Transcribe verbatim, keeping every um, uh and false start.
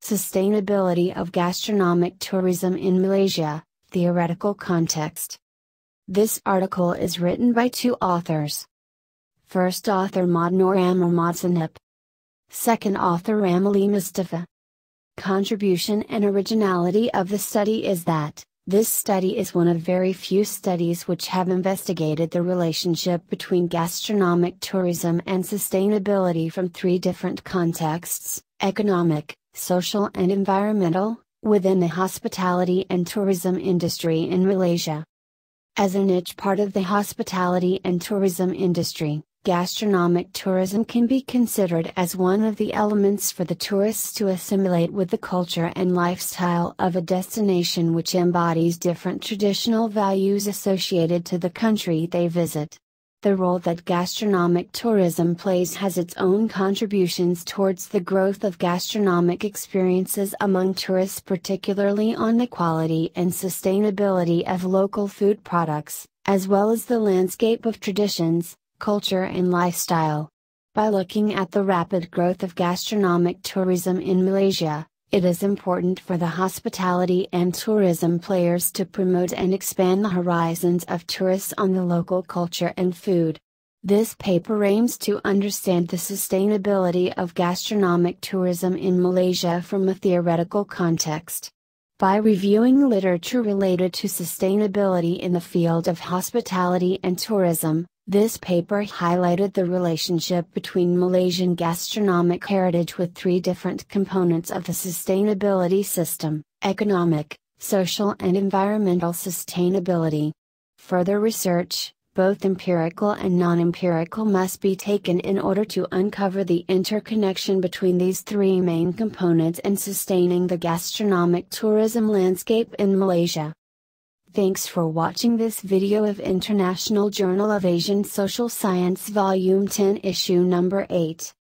Sustainability of Gastronomic Tourism in Malaysia, Theoretical Context. This article is written by two authors. First author Modnor Amar Modsanip. Second author Ramali Mustafa. Contribution and originality of the study is that, this study is one of very few studies which have investigated the relationship between gastronomic tourism and sustainability from three different contexts: economic, social and environmental, within the hospitality and tourism industry in Malaysia. As a niche part of the hospitality and tourism industry, gastronomic tourism can be considered as one of the elements for the tourists to assimilate with the culture and lifestyle of a destination which embodies different traditional values associated to the country they visit. The role that gastronomic tourism plays has its own contributions towards the growth of gastronomic experiences among tourists, particularly on the quality and sustainability of local food products, as well as the landscape of traditions, culture and lifestyle. By looking at the rapid growth of gastronomic tourism in Malaysia, it is important for the hospitality and tourism players to promote and expand the horizons of tourists on the local culture and food. This paper aims to understand the sustainability of gastronomic tourism in Malaysia from a theoretical context. By reviewing literature related to sustainability in the field of hospitality and tourism, this paper highlighted the relationship between Malaysian gastronomic heritage with three different components of the sustainability system: economic, social and environmental sustainability. Further research, both empirical and non-empirical, must be taken in order to uncover the interconnection between these three main components and sustaining the gastronomic tourism landscape in Malaysia. Thanks for watching this video of International Journal of Asian Social Science Volume ten Issue Number eight.